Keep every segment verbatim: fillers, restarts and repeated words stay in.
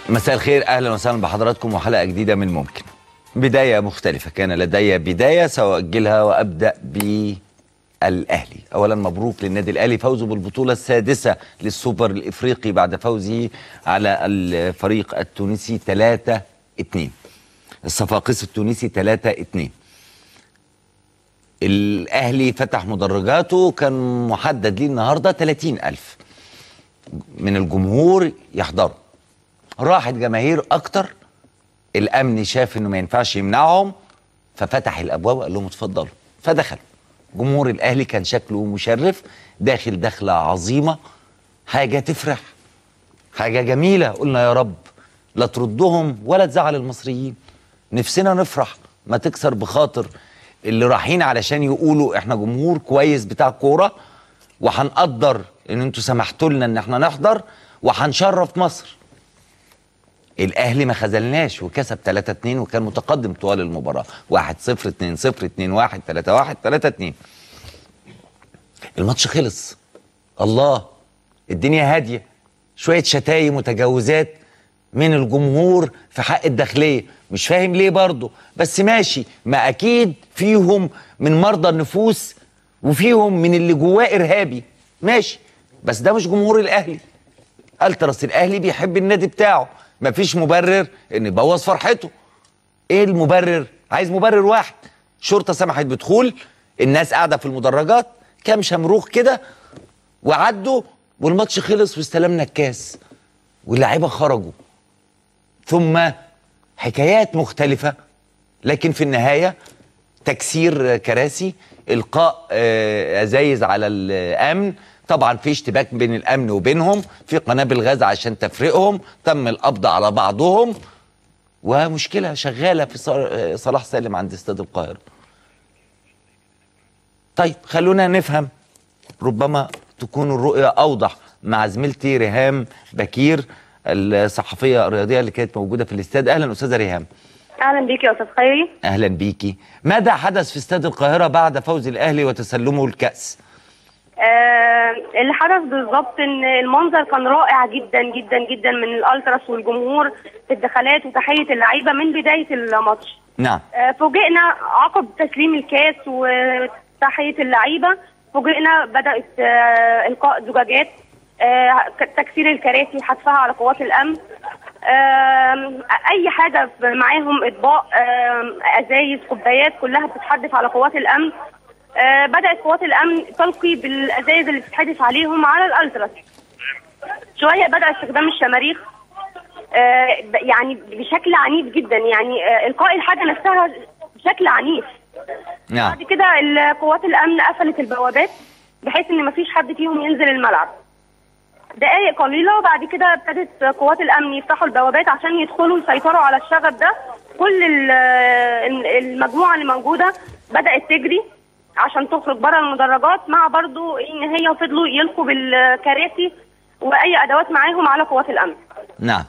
مساء الخير، اهلا وسهلا بحضراتكم وحلقه جديده من ممكن. بدايه مختلفه، كان لدي بدايه ساؤجلها وابدا بالاهلي. اولا مبروك للنادي الاهلي فوزه بالبطوله السادسه للسوبر الافريقي بعد فوزه على الفريق التونسي ثلاثة اثنين. الصفاقس التونسي ثلاثة اثنين. الاهلي فتح مدرجاته، كان محدد ليه النهارده ثلاثين ألف من الجمهور يحضروا. راحت جماهير اكتر، الامن شاف انه ما ينفعش يمنعهم ففتح الابواب وقال لهم اتفضلوا، فدخلوا. جمهور الاهلي كان شكله مشرف، داخل دخله عظيمه، حاجه تفرح، حاجه جميله. قلنا يا رب لا تردهم ولا تزعل المصريين، نفسنا نفرح، ما تكسر بخاطر اللي رايحين علشان يقولوا احنا جمهور كويس بتاع كوره وهنقدر ان انتوا سمحتوا لنا ان احنا نحضر وهنشرف مصر. الاهلي ما خذلناش وكسب ثلاثة اثنين وكان متقدم طوال المباراه، واحد صفر اتنين صفر اتنين واحد ثلاثة واحد ثلاثة اثنين. الماتش خلص، الله، الدنيا هاديه، شويه شتايم وتجاوزات من الجمهور في حق الداخليه، مش فاهم ليه برضه، بس ماشي، ما اكيد فيهم من مرضى النفوس وفيهم من اللي جواه ارهابي، ماشي، بس ده مش جمهور الاهلي. التراس الاهلي بيحب النادي بتاعه، مفيش مبرر ان يبوظ فرحته. ايه المبرر؟ عايز مبرر واحد، شرطه سمحت بدخول، الناس قاعده في المدرجات، كام شمروخ كده وعدوا والماتش خلص واستلمنا الكاس واللاعيبه خرجوا. ثم حكايات مختلفه، لكن في النهايه تكسير كراسي، القاء ازايز على الامن، طبعا في اشتباك بين الامن وبينهم، في قنابل غاز عشان تفرقهم، تم القبض على بعضهم، ومشكله شغاله في صلاح سالم عند استاد القاهره. طيب خلونا نفهم، ربما تكون الرؤيه اوضح مع زميلتي ريهام بكير الصحفيه الرياضيه اللي كانت موجوده في الاستاد. اهلا استاذه ريهام. اهلا بيكي يا استاذ خيري. اهلا بيكي. ماذا حدث في استاد القاهره بعد فوز الاهلي وتسلمه الكاس؟ آه اللي حدث بالظبط ان المنظر كان رائع جدا جدا جدا من الالتراس والجمهور في الدخلات وتحيه اللعيبه من بدايه الماتش. نعم. آه فوجئنا عقب تسليم الكاس وتحيه اللعيبه، فوجئنا بدات آه القاء زجاجات، آه تكسير الكراسي، حذفها على قوات الامن، آه اي حاجه معاهم، اطباق، آه ازايز، كوبايات، كلها بتتحدف على قوات الامن. آه بدأت قوات الأمن تلقي بالأزايز اللي بتتحدف عليهم على الألتراس. شوية بدأ استخدام الشماريخ آه يعني بشكل عنيف جدا، يعني آه إلقاء الحاجة نفسها بشكل عنيف. نعم. بعد كده قوات الأمن قفلت البوابات بحيث إن مفيش حد فيهم ينزل الملعب. دقائق قليلة وبعد كده ابتدت قوات الأمن يفتحوا البوابات عشان يدخلوا يسيطروا على الشغب ده. كل المجموعة اللي موجودة بدأت تجري عشان تخرج بره المدرجات، مع برضو ان هي فضلوا يلقوا بالكراسي واي ادوات معاهم على قوات الامن. نعم.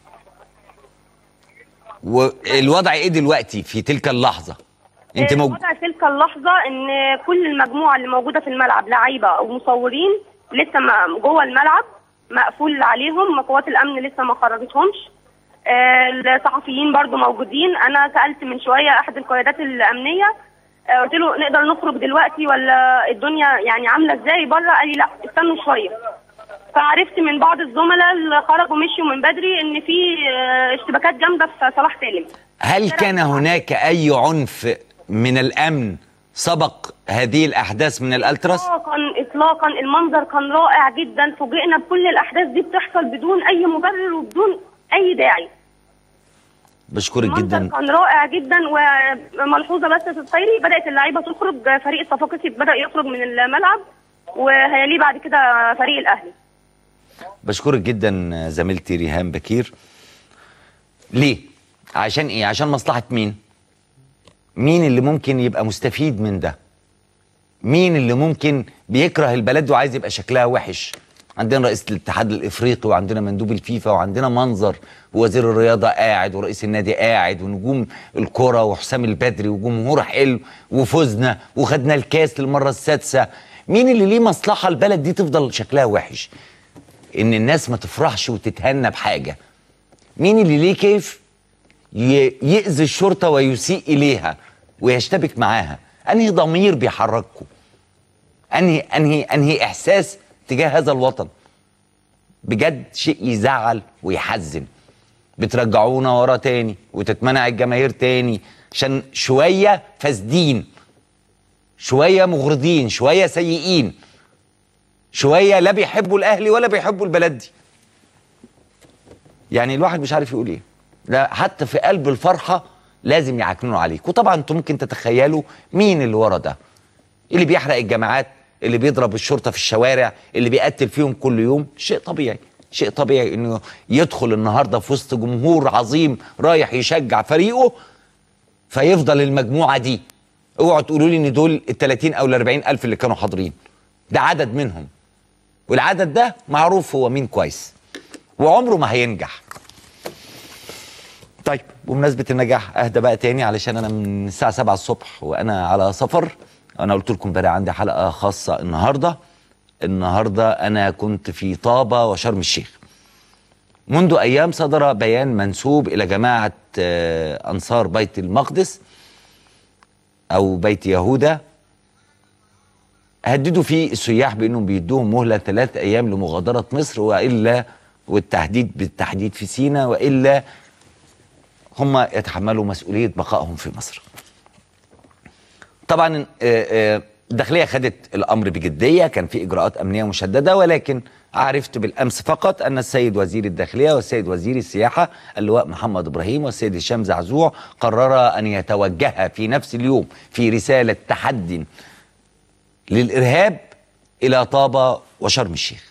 والوضع ايه دلوقتي في تلك اللحظه؟ انت موجود؟ الوضع في تلك اللحظه ان كل المجموعه اللي موجوده في الملعب، لعيبه او مصورين، لسه جوه الملعب مقفول عليهم، قوات الامن لسه ما خرجتهمش. الصحفيين برضو موجودين. انا سالت من شويه احد القيادات الامنيه، قلت له نقدر نخرج دلوقتي ولا الدنيا يعني عامله ازاي بره؟ قال لي لا استنوا شويه. فعرفت من بعض الزملاء اللي خرجوا مشيوا من بدري ان في اشتباكات جامده في صلاح سالم. هل كان هناك اي عنف من الامن سبق هذه الاحداث من الالتراس؟ اطلاقا اطلاقا، المنظر كان رائع جدا، فوجئنا بكل الاحداث دي بتحصل بدون اي مبرر وبدون اي داعي. بشكرك جدا. المنظر كان رائع جدا. وملحوظه بس في الخيري، بدات اللعيبه تخرج، فريق الصفاقسي بدا يخرج من الملعب وهيليه بعد كده فريق الاهلي. بشكرك جدا زميلتي ريهام بكير. ليه؟ عشان ايه؟ عشان مصلحه مين؟ مين اللي ممكن يبقى مستفيد من ده؟ مين اللي ممكن بيكره البلد وعايز يبقى شكلها وحش؟ عندنا رئيس الاتحاد الافريقي وعندنا مندوب الفيفا وعندنا منظر ووزير الرياضه قاعد ورئيس النادي قاعد ونجوم الكره وحسام البدري وجمهور حلو وفزنا وخدنا الكاس للمره السادسه. مين اللي ليه مصلحه البلد دي تفضل شكلها وحش؟ ان الناس ما تفرحش وتتهنى بحاجه. مين اللي ليه كيف يأذي الشرطة ويسيء إليها ويشتبك معاها؟ أنهي ضمير بيحرككم؟ أنهي أنهي أنهي إحساس تجاه هذا الوطن؟ بجد شيء يزعل ويحزن. بترجعونا ورا تاني وتتمنع الجماهير تاني عشان شوية فاسدين، شوية مغرضين، شوية سيئين، شوية لا بيحبوا الأهلي ولا بيحبوا البلد دي. يعني الواحد مش عارف يقول ايه. لا حتى في قلب الفرحة لازم يعكننوا عليك. وطبعا انتم ممكن تتخيلوا مين اللي ورا ده، اللي بيحرق الجامعات، اللي بيضرب الشرطة في الشوارع، اللي بيقتل فيهم كل يوم. شيء طبيعي، شيء طبيعي انه يدخل النهارده في وسط جمهور عظيم رايح يشجع فريقه فيفضل المجموعة دي. اوعوا تقولوا لي ان دول ال ثلاثين او ال أربعين ألف اللي كانوا حاضرين، ده عدد منهم، والعدد ده معروف هو مين كويس وعمره ما هينجح. طيب بمناسبة النجاح اهدى بقى تاني علشان انا من الساعة سبعة الصبح وانا على سفر. انا قلت لكم امبارح عندي حلقة خاصة النهاردة. النهاردة انا كنت في طابة وشرم الشيخ. منذ ايام صدر بيان منسوب الى جماعة انصار بيت المقدس او بيت يهوذا، هددوا فيه السياح بانهم بيدوهم مهلة ثلاث ايام لمغادرة مصر، والا والتحديد بالتحديد في سيناء، والا هم يتحملوا مسؤولية بقائهم في مصر. طبعا الداخلية خدت الأمر بجدية، كان في إجراءات أمنية مشددة، ولكن عرفت بالأمس فقط أن السيد وزير الداخلية والسيد وزير السياحة اللواء محمد إبراهيم والسيد هشام زعزوع قررا أن يتوجها في نفس اليوم في رسالة تحدي للإرهاب إلى طابة وشرم الشيخ.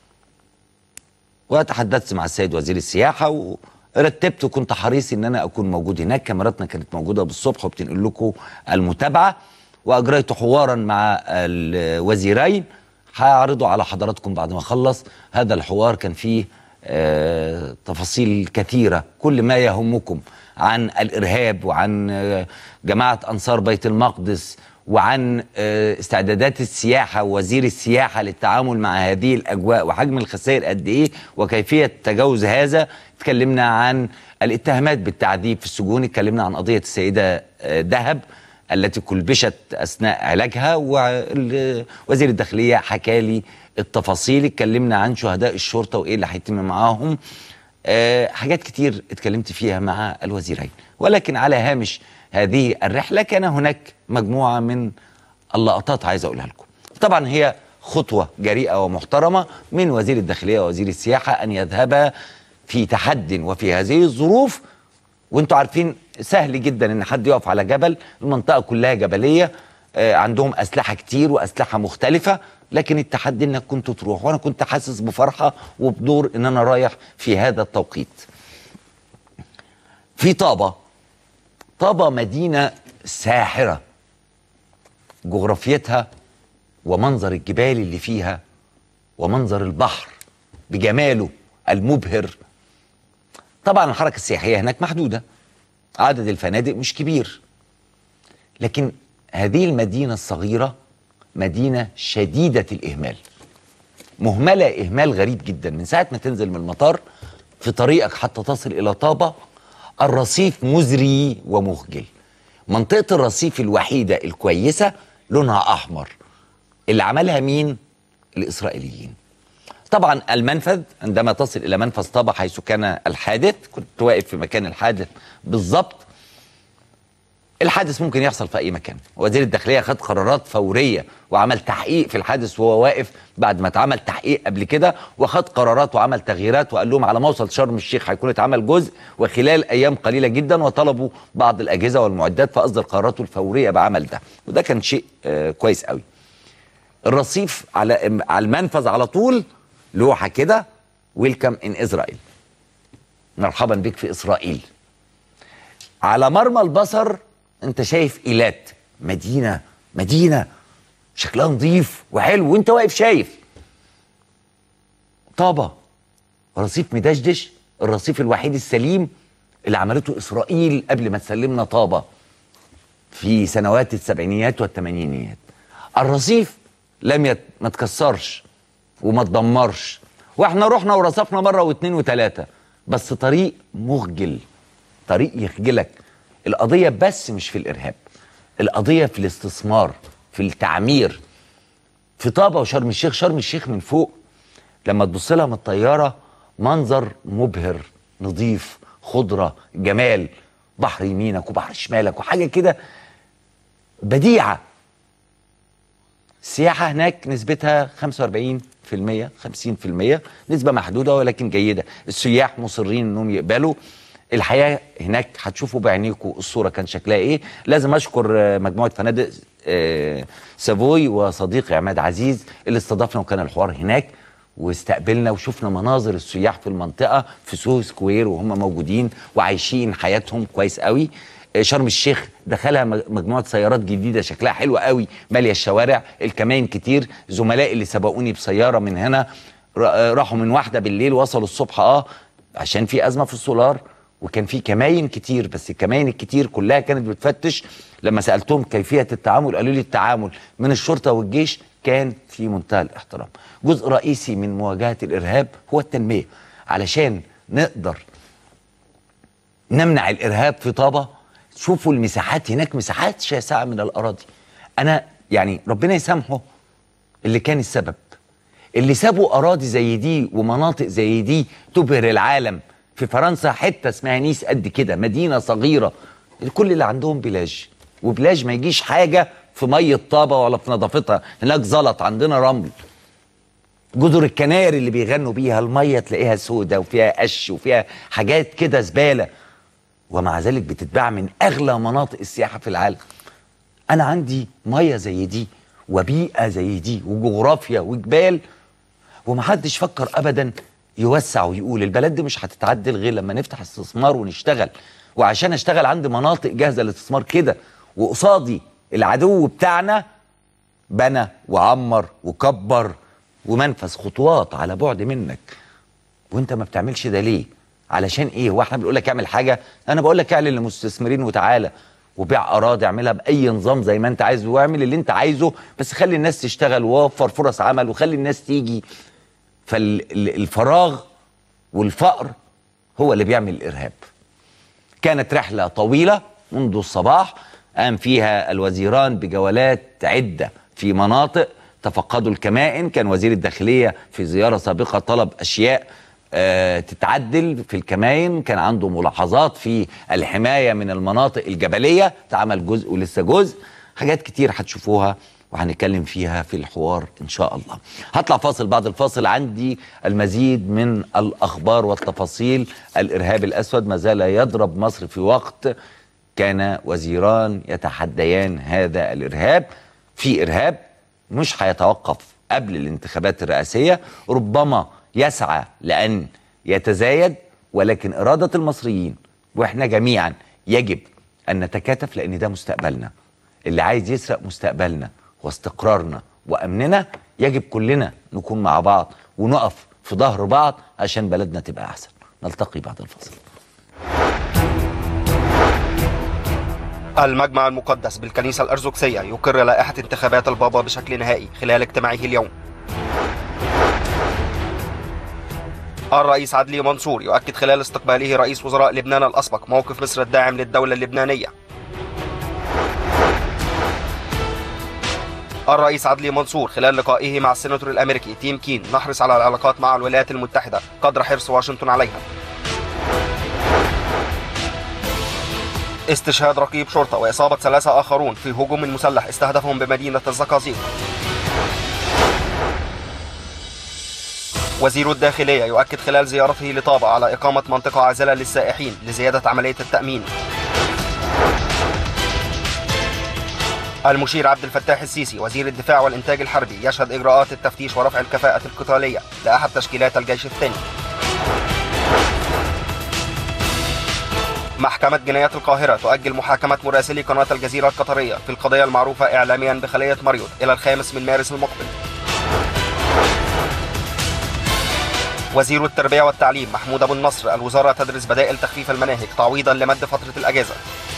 وتحدثت مع السيد وزير السياحة ورتبت وكنت حريص ان انا اكون موجود هناك. كاميراتنا كانت موجوده بالصبح وبتنقل لكم المتابعه، واجريت حوارا مع الوزيرين هعرضه على حضراتكم بعد ما اخلص. هذا الحوار كان فيه آه تفاصيل كثيره، كل ما يهمكم عن الارهاب وعن آه جماعه انصار بيت المقدس وعن استعدادات السياحة ووزير السياحة للتعامل مع هذه الأجواء وحجم الخسائر قد إيه وكيفية تجاوز هذا. اتكلمنا عن الاتهامات بالتعذيب في السجون، اتكلمنا عن قضية السيدة دهب التي كلبشت أثناء علاجها، ووزير الداخلية حكى لي التفاصيل. اتكلمنا عن شهداء الشرطة وإيه اللي هيتم معاهم. أه حاجات كتير اتكلمت فيها مع الوزيرين. ولكن على هامش هذه الرحلة كان هناك مجموعة من اللقطات عايز أقولها لكم. طبعا هي خطوة جريئة ومحترمة من وزير الداخلية ووزير السياحة أن يذهبا في تحد وفي هذه الظروف. وانتوا عارفين سهل جدا ان حد يقف على جبل، المنطقة كلها جبلية، آه عندهم أسلحة كتير وأسلحة مختلفة، لكن التحدي انك كنتوا تروح. وانا كنت حاسس بفرحة وبدور ان انا رايح في هذا التوقيت. في طابة، طابة مدينة ساحرة، جغرافيتها ومنظر الجبال اللي فيها ومنظر البحر بجماله المبهر. طبعا الحركة السياحية هناك محدودة، عدد الفنادق مش كبير، لكن هذه المدينة الصغيرة مدينة شديدة الإهمال، مهملة إهمال غريب جدا. من ساعة ما تنزل من المطار في طريقك حتى تصل إلى طابة الرصيف مزري ومخجل. منطقة الرصيف الوحيدة الكويسة لونها أحمر، اللي عملها مين؟ الإسرائيليين. طبعا المنفذ عندما تصل إلى منفذ طابة حيث كان الحادث، كنت واقف في مكان الحادث بالضبط. الحادث ممكن يحصل في أي مكان. وزير الداخلية خد قرارات فورية وعمل تحقيق في الحادث وهو واقف بعد ما اتعمل تحقيق قبل كده، وخد قرارات وعمل تغييرات وقال لهم على ما اوصل شرم الشيخ هيكون اتعمل جزء وخلال أيام قليلة جدا، وطلبوا بعض الأجهزة والمعدات فأصدر قراراته الفورية بعمل ده، وده كان شيء آه كويس قوي. الرصيف على على المنفذ على طول لوحة كده ويلكم إن إسرائيل، مرحبا بك في إسرائيل. على مرمى البصر انت شايف إيلات، مدينة مدينة شكلها نظيف وحلو وانت واقف شايف. طابة رصيف مدشدش، الرصيف الوحيد السليم اللي عملته إسرائيل قبل ما تسلمنا طابة في سنوات السبعينيات والثمانينيات. الرصيف لم يت... ما تكسرش وما تدمرش، واحنا رحنا ورصفنا مرة واثنين وثلاثة بس طريق مخجل، طريق يخجلك. القضية بس مش في الإرهاب، القضية في الاستثمار، في التعمير. في طابة وشرم الشيخ، شرم الشيخ من فوق لما تبص لها من الطيارة منظر مبهر، نظيف، خضرة، جمال، بحر يمينك وبحر شمالك وحاجة كده بديعة. السياحة هناك نسبتها خمسة وأربعين في المية خمسين في المية، نسبة محدودة ولكن جيدة. السياح مصرين انهم يقبلوا. الحياة هناك هتشوفوا بعينيكم الصورة كان شكلها ايه. لازم اشكر مجموعة فنادق سافوي وصديقي عماد عزيز اللي استضافنا وكان الحوار هناك واستقبلنا وشفنا مناظر السياح في المنطقة في سوهو سكوير وهم موجودين وعايشين حياتهم كويس قوي. شرم الشيخ دخلها مجموعة سيارات جديدة شكلها حلو قوي مالية الشوارع، الكمائن كتير. زملائي اللي سبقوني بسيارة من هنا راحوا من واحدة بالليل وصلوا الصبح اه عشان في أزمة في السولار، وكان في كمائن كتير، بس الكمائن الكتير كلها كانت بتفتش. لما سألتهم كيفية التعامل قالوا لي التعامل من الشرطة والجيش كان في منتهى الاحترام. جزء رئيسي من مواجهة الإرهاب هو التنمية، علشان نقدر نمنع الإرهاب في طابة. شوفوا المساحات هناك، مساحات شاسعة من الأراضي. أنا يعني ربنا يسامحه اللي كان السبب، اللي سابوا أراضي زي دي ومناطق زي دي تبهر العالم. في فرنسا حتة اسمها نيس قد كده، مدينة صغيرة، كل اللي عندهم بلاج، وبلاج ما يجيش حاجة في مية طابة ولا في نظافتها. هناك زلط، عندنا رمل. جزر الكناري اللي بيغنوا بيها المية تلاقيها سودة وفيها قش وفيها حاجات كده زبالة، ومع ذلك بتتباع من أغلى مناطق السياحة في العالم. أنا عندي مية زي دي وبيئة زي دي وجغرافيا وجبال، ومحدش فكر أبدا يوسع ويقول البلد دي مش هتتعدل غير لما نفتح استثمار ونشتغل. وعشان اشتغل عندي مناطق جاهزة للاستثمار كده، وقصادي العدو بتاعنا بنى وعمر وكبر ومنفذ خطوات على بعد منك، وانت ما بتعملش ده ليه؟ علشان ايه؟ هو احنا بنقول لك اعمل حاجه؟ انا بقول لك اعلن للمستثمرين وتعالى وبيع اراضي، اعملها باي نظام زي ما انت عايز واعمل اللي انت عايزه، بس خلي الناس تشتغل ووفر فرص عمل وخلي الناس تيجي. فالفراغ والفقر هو اللي بيعمل الارهاب. كانت رحله طويله منذ الصباح قام فيها الوزيران بجولات عده في مناطق، تفقدوا الكمائن. كان وزير الداخليه في زياره سابقه طلب اشياء آه تتعدل في الكمائن، كان عنده ملاحظات في الحمايه من المناطق الجبليه، اتعمل جزء ولسه جزء. حاجات كتير هتشوفوها وهنتكلم فيها في الحوار ان شاء الله. هطلع فاصل، بعد الفاصل عندي المزيد من الاخبار والتفاصيل. الارهاب الاسود ما زال يضرب مصر في وقت كان وزيران يتحديان هذا الارهاب. في ارهاب مش هيتوقف قبل الانتخابات الرئاسيه، ربما يسعى لأن يتزايد، ولكن إرادة المصريين وإحنا جميعا يجب أن نتكاتف، لأن ده مستقبلنا. اللي عايز يسرق مستقبلنا واستقرارنا وأمننا يجب كلنا نكون مع بعض ونقف في ظهر بعض عشان بلدنا تبقى أحسن. نلتقي بعد الفاصل. المجمع المقدس بالكنيسة الأرثوذكسية يقر لائحة انتخابات البابا بشكل نهائي خلال اجتماعه اليوم. الرئيس عدلي منصور يؤكد خلال استقباله رئيس وزراء لبنان الأسبق موقف مصر الداعم للدولة اللبنانية. الرئيس عدلي منصور خلال لقائه مع السيناتور الأمريكي تيم كين نحرص على العلاقات مع الولايات المتحدة قدر حرص واشنطن عليها. استشهاد رقيب شرطة وإصابة ثلاثة آخرون في هجوم مسلح استهدفهم بمدينة الزقازيق. وزير الداخلية يؤكد خلال زيارته لطابة على إقامة منطقة عازلة للسائحين لزيادة عملية التأمين. المشير عبد الفتاح السيسي وزير الدفاع والإنتاج الحربي يشهد إجراءات التفتيش ورفع الكفاءة القتالية لأحد تشكيلات الجيش الثاني. محكمة جنايات القاهرة تؤجل محاكمة مراسلي قناة الجزيرة القطرية في القضية المعروفة إعلاميا بخلية مريوط إلى الخامس من مارس المقبل. وزير التربية والتعليم محمود أبو النصر الوزارة تدرس بدائل تخفيف المناهج تعويضا لمد فترة الأجازة.